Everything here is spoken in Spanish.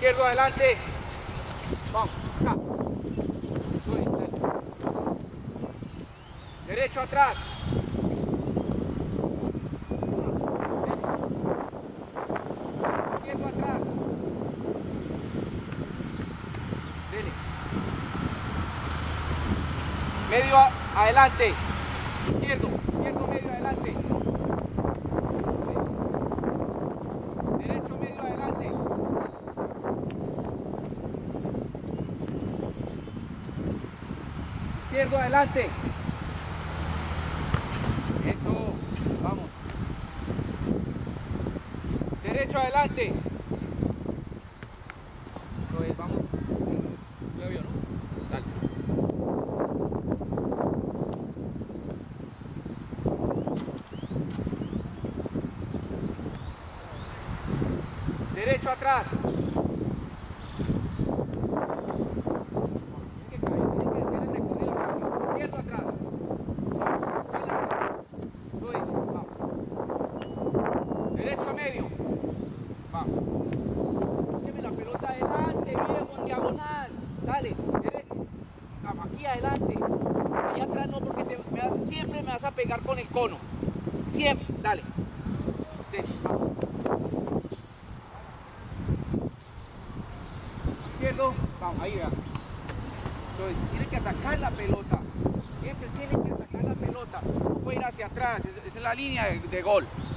Izquierdo adelante. Vamos, acá. Sube, dale. Derecho atrás. Izquierdo atrás. Dele. Medio adelante. Izquierdo medio adelante. Derecho medio adelante. Izquierdo adelante. Eso, vamos. Derecho adelante. Eso es, vamos. ¿Ya vio, no? Dale. Derecho atrás. Izquierdo atrás. Derecho a medio. Vamos. Lleve la pelota adelante, viejo, en diagonal. Dale, derecho. Vamos, aquí adelante. Allá atrás no, porque siempre me vas a pegar con el cono. Siempre, dale. Vamos. Izquierdo, vamos, ahí va. Entonces, tiene que atacar la pelota. Siempre tiene que atacar la pelota. No puede ir hacia atrás, esa es la línea de gol.